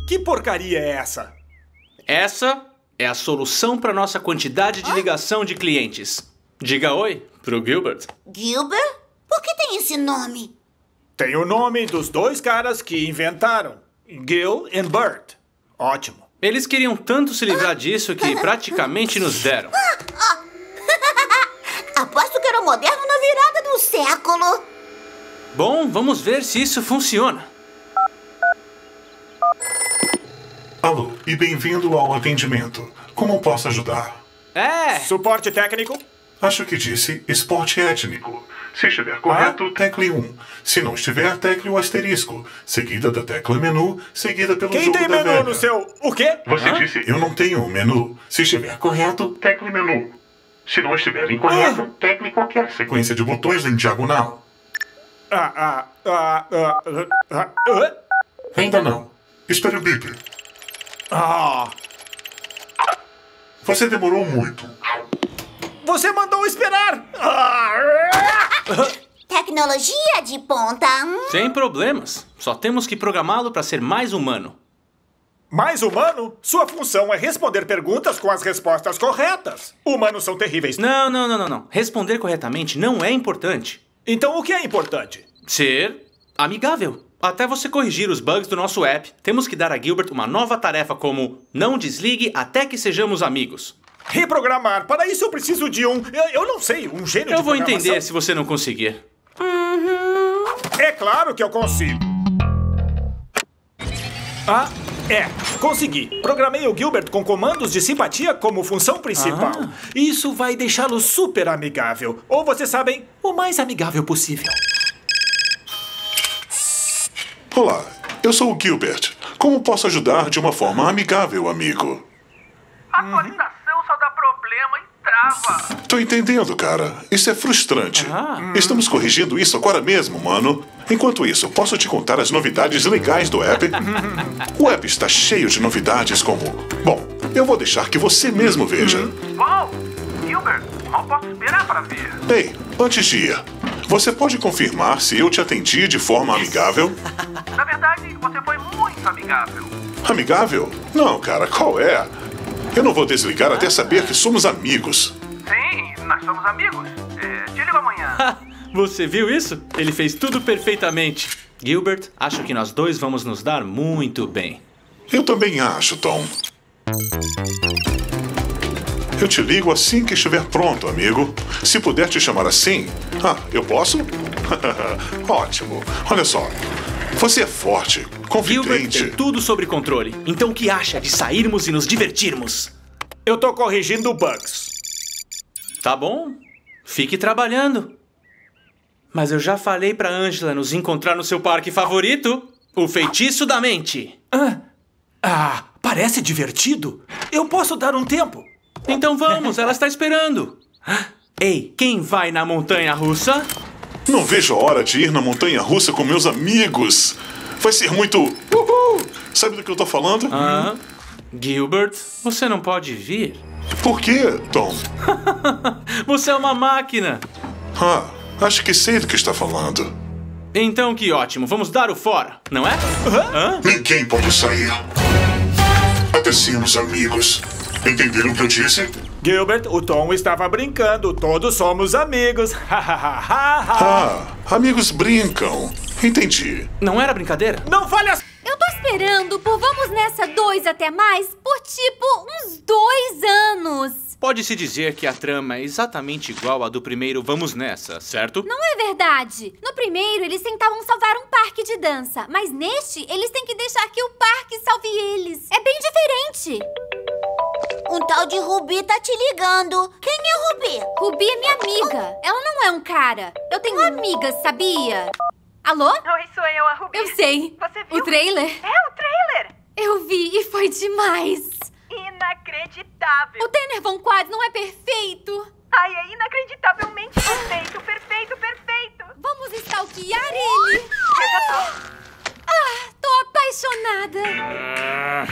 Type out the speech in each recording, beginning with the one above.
Que porcaria é essa? Essa é a solução para nossa quantidade de ligação de clientes. Diga oi pro Gilbert. Gilbert? Por que tem esse nome? Tem o nome dos dois caras que inventaram. Gil e Bert. Ótimo. Eles queriam tanto se livrar disso que praticamente nos deram. Aposto que era o moderno na virada do século. Bom, vamos ver se isso funciona. Alô, e bem-vindo ao atendimento. Como posso ajudar? Suporte técnico? Acho que disse esporte étnico. Se estiver correto, tecle 1. Se não estiver, tecle o asterisco. Seguida da tecla menu, seguida pelo Quem jogo tem da menu velha. no seu... O quê? Você disse, eu não tenho um menu. Se estiver correto, tecle menu. Se não estiver incorreto, tecle qualquer sequência de botões em diagonal. Ainda não. Espere o bip. Você demorou muito. Você mandou esperar! Tecnologia de ponta. Sem problemas. Só temos que programá-lo para ser mais humano. Mais humano? Sua função é responder perguntas com as respostas corretas. Humanos são terríveis. Não. Responder corretamente não é importante. Então o que é importante? Ser amigável. Até você corrigir os bugs do nosso app, temos que dar a Gilbert uma nova tarefa como não desligue até que sejamos amigos. Reprogramar. Para isso eu preciso de eu não sei, um gênio de Eu vou programação. entender se você não conseguir. É claro que eu consigo. Consegui. Programei o Gilbert com comandos de simpatia como função principal. Isso vai deixá-lo super amigável. Ou vocês sabem, o mais amigável possível. Olá, eu sou o Gilbert. Como posso ajudar de uma forma amigável, amigo? A atualização só dá problema e trava. Tô entendendo, cara. Isso é frustrante. Estamos corrigindo isso agora mesmo, mano. Enquanto isso, posso te contar as novidades legais do app? O app está cheio de novidades como... Bom, eu vou deixar que você mesmo veja. Uau! Gilbert, mal posso esperar para ver. Ei, antes de ir, você pode confirmar se eu te atendi de forma amigável? Na verdade, você foi muito amigável. Amigável? Não, cara, qual é? Eu não vou desligar até saber que somos amigos. Sim, nós somos amigos. Te ligo amanhã. Você viu isso? Ele fez tudo perfeitamente. Gilbert, acho que nós dois vamos nos dar muito bem. Eu também acho, Tom. Eu te ligo assim que estiver pronto, amigo. Se puder te chamar assim... eu posso? Ótimo. Olha só. Você é forte, Gilbert confidente. tem tudo sob controle. Então o que acha de sairmos e nos divertirmos? Eu tô corrigindo bugs. Tá bom. Fique trabalhando. Mas eu já falei pra Angela nos encontrar no seu parque favorito. O Feitiço da Mente. Parece divertido. Eu posso dar um tempo. Então vamos, ela está esperando. Ei, quem vai na montanha-russa? Não vejo a hora de ir na montanha-russa com meus amigos. Vai ser muito... Uhul! Sabe do que eu tô falando? Gilbert, você não pode vir. Por quê, Tom? Você é uma máquina. Acho que sei do que está falando. Então que ótimo, vamos dar o fora, não é? Ninguém pode sair. Até sermos amigos. Entenderam o que eu disse? Gilbert, o Tom estava brincando. Todos somos amigos. Amigos brincam. Entendi. Não era brincadeira? Não fale assim! Eu tô esperando por Vamos Nessa 2 até mais por tipo uns 2 anos. Pode-se dizer que a trama é exatamente igual à do primeiro Vamos Nessa, certo? Não é verdade. No primeiro, eles tentavam salvar um parque de dança. Mas neste, eles têm que deixar que o parque salve eles. É bem diferente. Um tal de Ruby tá te ligando. Quem é Ruby? Ruby é minha amiga. Ela não é um cara. Eu tenho amigas, sabia? Alô? Oi, sou eu, a Ruby. Eu sei. Você viu? O trailer? É o trailer. Eu vi e foi demais. Inacreditável. O Tanner Von Quad não é perfeito. Ai, é inacreditavelmente perfeito, perfeito, perfeito. Vamos stalkear ele. Eu já tô. Tô apaixonada.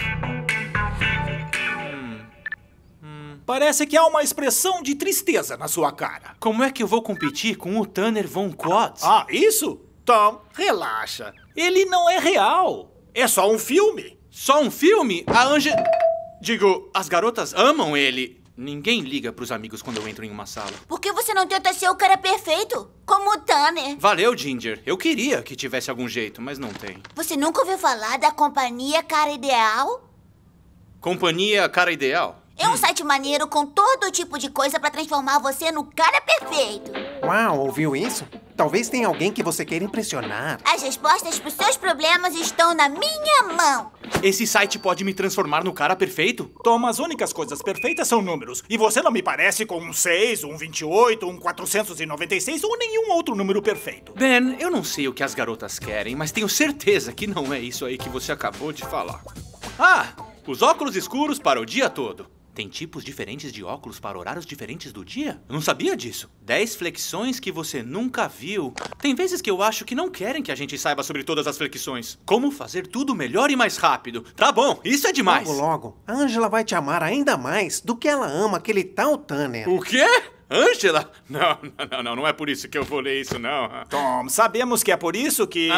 Parece que há uma expressão de tristeza na sua cara. Como é que eu vou competir com o Tanner Von Quad? Isso? Tom, relaxa. Ele não é real. É só um filme. Só um filme? A Angela... Digo, as garotas amam ele. Ninguém liga pros amigos quando eu entro em uma sala. Por que você não tenta ser o cara perfeito? Como o Tanner. Valeu, Ginger. Eu queria que tivesse algum jeito, mas não tem. Você nunca ouviu falar da Companhia Cara Ideal? Companhia Cara Ideal? É um site maneiro com todo tipo de coisa pra transformar você no cara perfeito. Uau, ouviu isso? Talvez tenha alguém que você queira impressionar. As respostas pros seus problemas estão na minha mão. Esse site pode me transformar no cara perfeito? Tom, as únicas coisas perfeitas são números. E você não me parece com um 6, um 28, um 496 ou nenhum outro número perfeito. Ben, eu não sei o que as garotas querem, mas tenho certeza que não é isso aí que você acabou de falar. Ah, os óculos escuros para o dia todo. Tem tipos diferentes de óculos para horários diferentes do dia? Eu não sabia disso. 10 flexões que você nunca viu. Tem vezes que eu acho que não querem que a gente saiba sobre todas as flexões. Como fazer tudo melhor e mais rápido. Tá bom, isso é demais. Logo, logo, a Angela vai te amar ainda mais do que ela ama aquele tal Tanner. O quê? Angela? Não é por isso que eu vou ler isso, não. Tom, sabemos que é por isso que...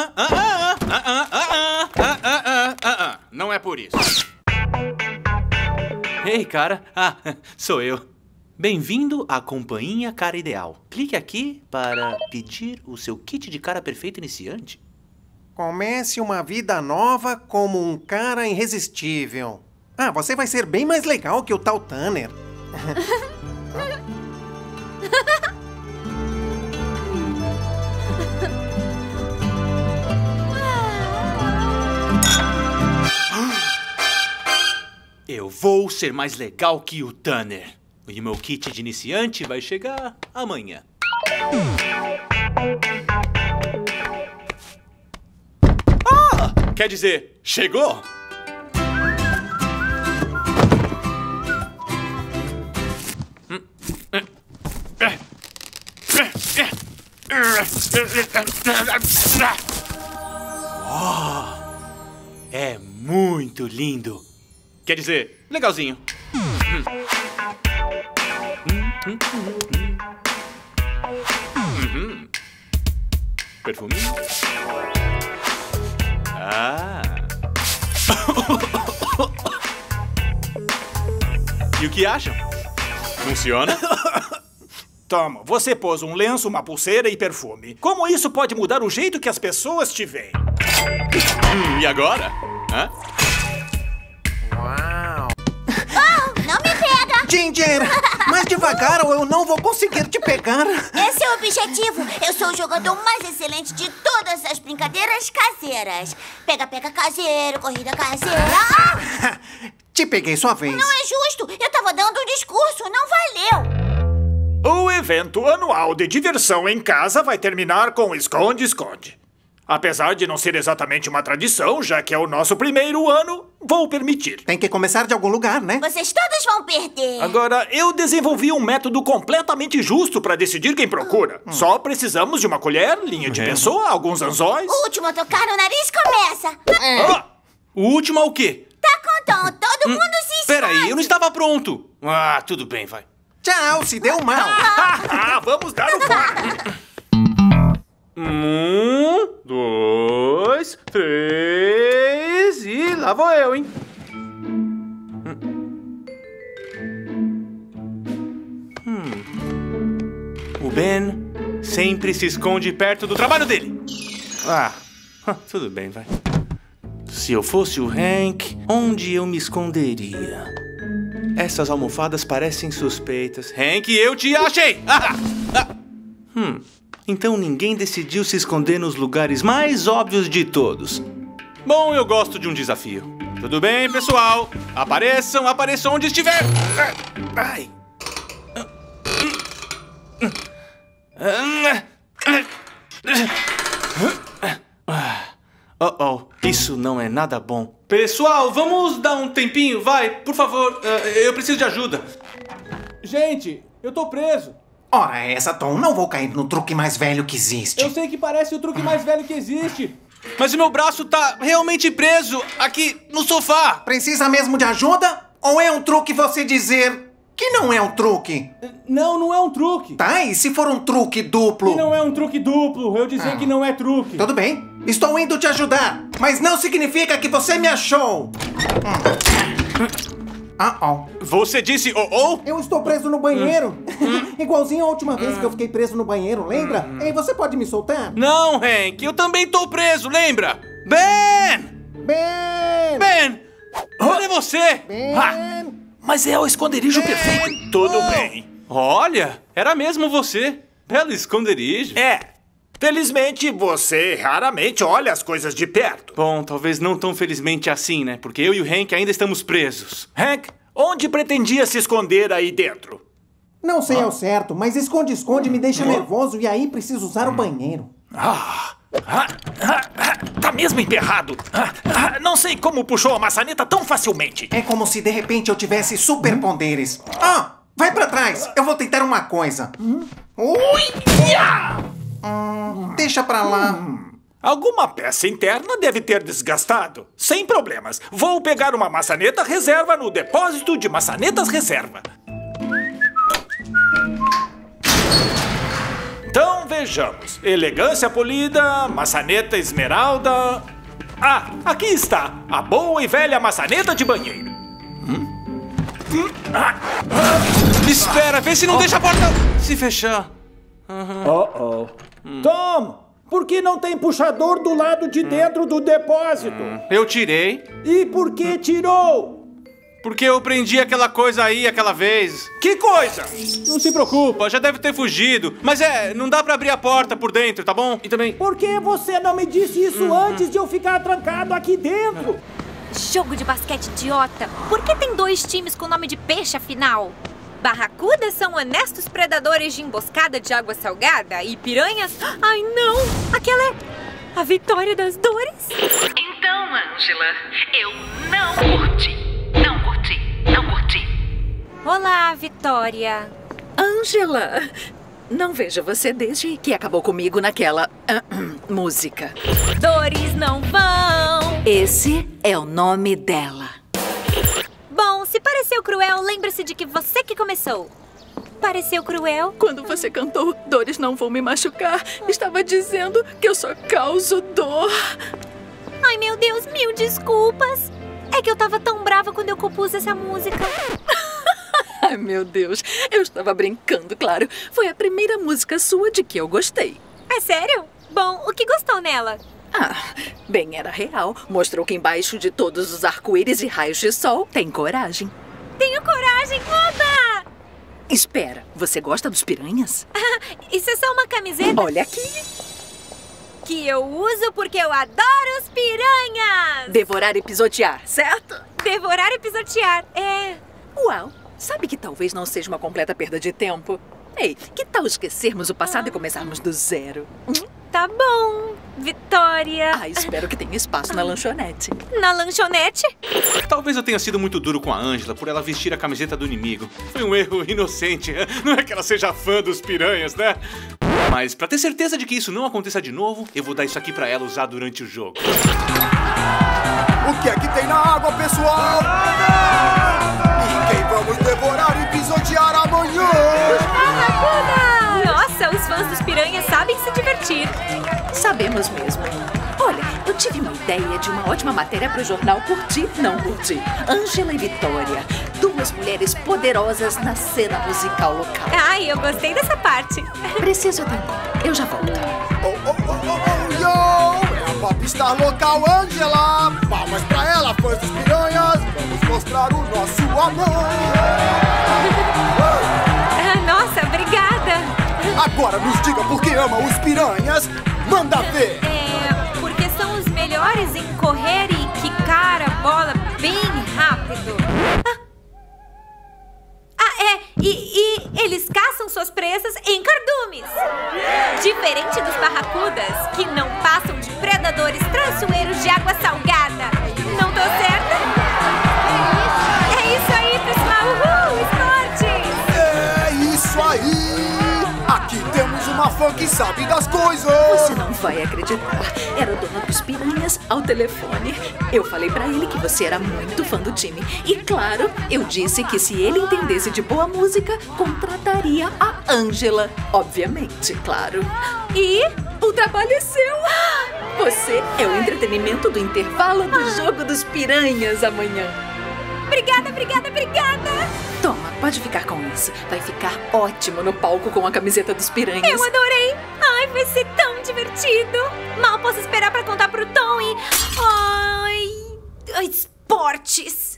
Não é por isso. Ei, cara. Sou eu. Bem-vindo à Companhia Cara Ideal. Clique aqui para pedir o seu kit de cara perfeito iniciante. Comece uma vida nova como um cara irresistível. Ah, você vai ser bem mais legal que o tal Tanner. Eu vou ser mais legal que o Tanner. E o meu kit de iniciante vai chegar amanhã. Quer dizer, chegou? É muito lindo. Quer dizer, legalzinho. Perfuminho. E o que acham? Funciona? Tom, você pôs um lenço, uma pulseira e perfume. Como isso pode mudar o jeito que as pessoas te veem? E agora? Uau! Oh, não me pega! Ginger, mais devagar ou eu não vou conseguir te pegar. Esse é o objetivo. Eu sou o jogador mais excelente de todas as brincadeiras caseiras. Pega-pega caseiro, corrida caseira. Te peguei sua vez. Não é justo. Eu tava dando um discurso, não valeu. O evento anual de diversão em casa vai terminar com esconde-esconde. Apesar de não ser exatamente uma tradição, já que é o nosso primeiro ano, vou permitir. Tem que começar de algum lugar, né? Vocês todos vão perder. Agora, eu desenvolvi um método completamente justo para decidir quem procura. Só precisamos de uma colher, linha de pessoa, alguns anzóis... O último a tocar no nariz começa. O último é o quê? Tá com Tom, todo mundo se esconde. Peraí, eu não estava pronto. Tudo bem, vai. Tchau, se deu mal. Vamos dar o foco. 1, 2, 3 e lá vou eu, hein? O Ben sempre se esconde perto do trabalho dele. Tudo bem, vai. Se eu fosse o Hank, onde eu me esconderia? Essas almofadas parecem suspeitas. Hank, eu te achei! Então ninguém decidiu se esconder nos lugares mais óbvios de todos. Bom, eu gosto de um desafio. Tudo bem, pessoal? Apareçam onde estiver! Ai! Isso não é nada bom. Pessoal, vamos dar um tempinho, vai, por favor. Eu preciso de ajuda. Gente, eu tô preso. Ora essa, Tom, não vou cair no truque mais velho que existe. Eu sei que parece o truque mais velho que existe. Mas o meu braço tá realmente preso aqui no sofá. Precisa mesmo de ajuda? Ou é um truque você dizer que não é um truque? Não é um truque. Tá, e se for um truque duplo? E não é um truque duplo, eu dizer que não é truque. Tudo bem. Estou indo te ajudar, mas não significa que você me achou. Você disse oh? Eu estou preso no banheiro. Igualzinho a última vez que eu fiquei preso no banheiro, lembra? Ei, você pode me soltar? Não, Hank, eu também tô preso, lembra? Ben! Cadê você? Mas é o esconderijo perfeito. Tudo bem. Olha, era mesmo você. Belo esconderijo. Felizmente, você raramente olha as coisas de perto. Bom, talvez não tão felizmente assim, né? Porque eu e o Hank ainda estamos presos. Hank, onde pretendia se esconder aí dentro? Não sei ao certo, mas esconde-esconde me deixa nervoso e aí preciso usar o banheiro. Tá mesmo emperrado. Não sei como puxou a maçaneta tão facilmente. É como se de repente eu tivesse superpoderes. Vai pra trás, eu vou tentar uma coisa. Deixa pra lá. Alguma peça interna deve ter desgastado. Sem problemas. Vou pegar uma maçaneta reserva no depósito de maçanetas reserva. Então vejamos. Elegância polida, maçaneta esmeralda. Aqui está. A boa e velha maçaneta de banheiro. Espera, vê se não deixa a porta se fechar. Tom, por que não tem puxador do lado de dentro do depósito? Eu tirei. E por que tirou? Porque eu prendi aquela coisa aí aquela vez. Que coisa? Não se preocupa, já deve ter fugido. Mas não dá pra abrir a porta por dentro, tá bom? E também... Por que você não me disse isso antes de eu ficar trancado aqui dentro? Jogo de basquete idiota. Por que tem 2 times com nome de peixe, afinal? Barracudas são honestos predadores de emboscada de água salgada e piranhas... Ai, não! Aquela é a vitória das dores. Então, Ângela, eu não curti. Não curti. Olá, Vitória. Ângela, não vejo você desde que acabou comigo naquela música. Dores não vão. Esse é o nome dela. Bom, se pareceu cruel, lembre-se de que você que começou. Pareceu cruel? Quando você cantou Dores Não Vão Me Machucar, estava dizendo que eu só causo dor. Ai, meu Deus, 1000 desculpas. É que eu tava tão brava quando eu compus essa música. Ai, meu Deus. Eu estava brincando, claro. Foi a primeira música sua de que eu gostei. É sério? Bom, o que gostou nela? Bem, era real. Mostrou que embaixo de todos os arco-íris e raios de sol tem coragem. Tenho coragem, oba! Espera, você gosta dos piranhas? Isso é só uma camiseta? Olha aqui. Que eu uso porque eu adoro os piranhas! Devorar e pisotear, certo? Devorar e pisotear, Uau, sabe que talvez não seja uma completa perda de tempo? Ei, que tal esquecermos o passado e começarmos do zero? Tá bom, Vitória. Espero que tenha espaço na lanchonete. Na lanchonete? Talvez eu tenha sido muito duro com a Ângela por ela vestir a camiseta do inimigo. Foi um erro inocente. Não é que ela seja fã dos piranhas, né? Mas pra ter certeza de que isso não aconteça de novo, eu vou dar isso aqui pra ela usar durante o jogo. O que é que tem na água, pessoal? E quem vamos devorar e pisotear amanhã? Nossa, os fãs dos piranhas sabem se divertir. Sabemos mesmo. Olha, eu tive uma ideia de uma ótima matéria para o jornal Curtir, Não Curtir. Ângela e Vitória, 2 mulheres poderosas na cena musical local. Ai, eu gostei dessa parte. Preciso atender. Eu já volto. Yo! É a popstar local Ângela! Palmas pra ela, fãs dos piranhas! Vamos mostrar o nosso amor! Nossa, obrigada! Agora nos diga por que ama os piranhas! Manda ver! Porque são os melhores em correr e quicar a bola bem rápido. E eles caçam suas presas em cardumes. Diferente dos barracudas, que não passam de predadores traiçoeiros de água salgada. Não tô certa? É isso aí, pessoal! Esportes! É isso aí! Aqui temos uma fã que sabe das coisas! Você não vai acreditar. Era o dono dos piranhas ao telefone. Eu falei pra ele que você era muito fã do time. E claro, eu disse que se ele entendesse de boa música, contrataria a Ângela. Obviamente, claro. E o trabalho é seu. Você é o entretenimento do intervalo do Jogo dos Piranhas amanhã. Obrigada, obrigada, obrigada! Toma, pode ficar com isso. Vai ficar ótimo no palco com a camiseta dos piranhas. Eu adorei! Ai, vai ser tão divertido! Mal posso esperar pra contar pro Tom e... Ai, esportes!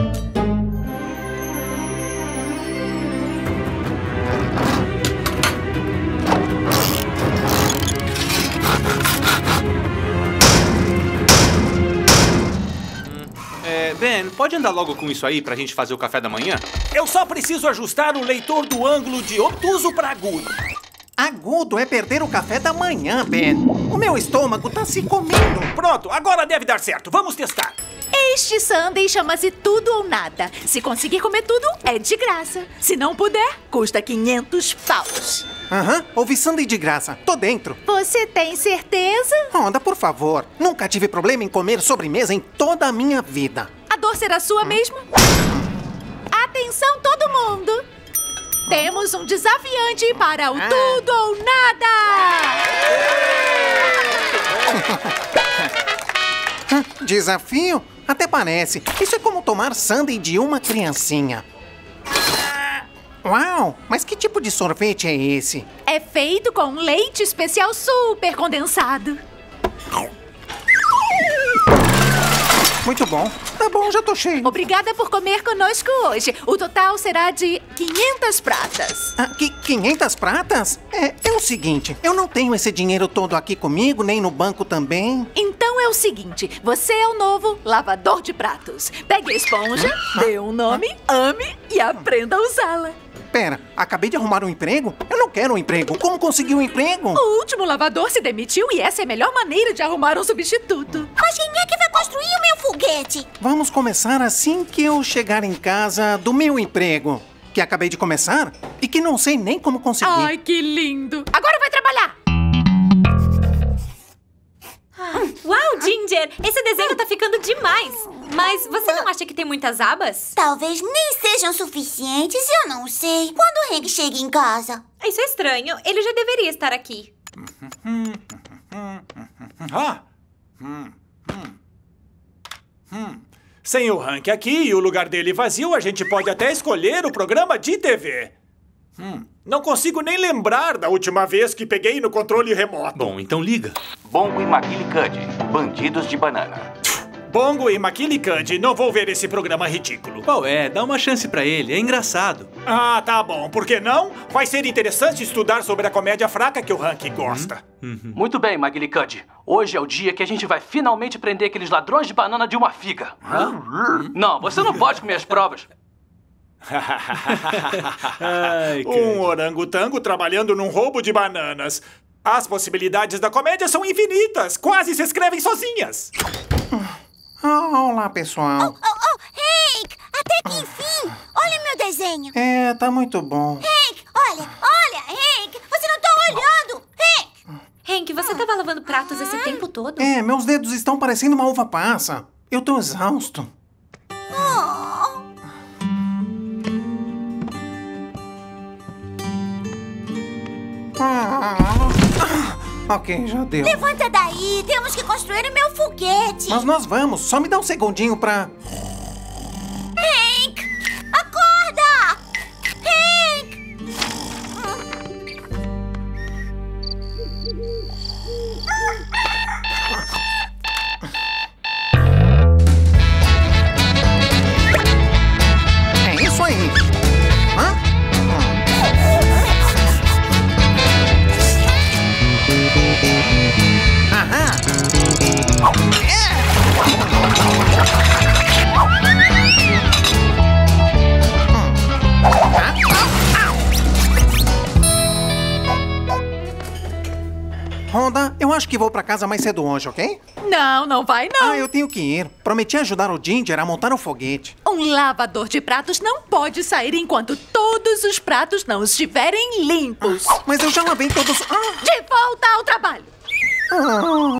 Ben, pode andar logo com isso aí pra gente fazer o café da manhã? Eu só preciso ajustar o leitor do ângulo de obtuso pra agudo. Agudo é perder o café da manhã, Ben. O meu estômago tá se comendo. Pronto, agora deve dar certo. Vamos testar. Este sundae chama-se Tudo ou Nada. Se conseguir comer tudo, é de graça. Se não puder, custa 500 paus. Houve sundae de graça. Tô dentro. Você tem certeza? Honda, por favor. Nunca tive problema em comer sobremesa em toda a minha vida. A dor será sua mesmo? Atenção, todo mundo! Temos um desafiante para o Tudo ou Nada! Desafio? Até parece. Isso é como tomar sundae de uma criancinha. Uau! Mas que tipo de sorvete é esse? É feito com leite especial super condensado. Muito bom. Tá bom, já tô cheio. Obrigada por comer conosco hoje. O total será de 500 pratas. 500 pratas? É o seguinte, eu não tenho esse dinheiro todo aqui comigo, nem no banco também. Então é o seguinte, você é o novo lavador de pratos. Pegue a esponja, dê um nome, ame e aprenda a usá-la. Pera, acabei de arrumar um emprego? Eu não quero um emprego. Como conseguir um emprego? O último lavador se demitiu e essa é a melhor maneira de arrumar um substituto. Mas quem é que vai construir o meu foguete? Vamos começar assim que eu chegar em casa do meu emprego, que acabei de começar e que não sei nem como conseguir. Ai, que lindo! Agora vai trabalhar! Uau, Ginger! Esse desenho tá ficando demais! Mas você não acha que tem muitas abas? Talvez nem sejam suficientes, eu não sei. Quando o Hank chega em casa? Isso é estranho. Ele já deveria estar aqui. Sem o Hank aqui e o lugar dele vazio, a gente pode até escolher o programa de TV. Não consigo nem lembrar da última vez que peguei no controle remoto. Bom, então liga. Bongo e McGillicuddy, bandidos de banana. Bongo e McGillicuddy, não vou ver esse programa ridículo. Qual é? Dá uma chance pra ele, é engraçado. Ah, tá bom. Por que não? Vai ser interessante estudar sobre a comédia fraca que o Hank gosta. Muito bem, McGillicuddy. Hoje é o dia que a gente vai finalmente prender aqueles ladrões de banana de uma figa. Não, você não pode comer as provas. Um orangotango trabalhando num roubo de bananas. As possibilidades da comédia são infinitas. Quase se escrevem sozinhas. Olá, pessoal. Hank! Até que enfim! Olha meu desenho. Tá muito bom. Hank, olha, Hank! Você não tá olhando! Hank, você tava lavando pratos esse tempo todo? Meus dedos estão parecendo uma uva passa. Eu tô exausto. Ok, já deu. Levanta daí, temos que construir o meu foguete. Mas nós vamos, só me dá um segundinho pra... Hank! Acorda! Hank! É isso aí. Honda, eu acho que vou pra casa mais cedo hoje, ok? Não, não vai não. Eu tenho que ir. Prometi ajudar o Ginger a montar o foguete. Um lavador de pratos não pode sair enquanto todos os pratos não estiverem limpos. Mas eu já lavei todos... De volta ao trabalho.